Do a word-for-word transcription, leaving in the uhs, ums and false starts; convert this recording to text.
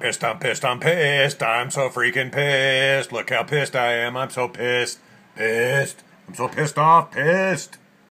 pissed, I'm pissed, I'm pissed. I'm so freaking pissed. Look how pissed I am. I'm so pissed. Pissed. I'm so pissed off. Pissed.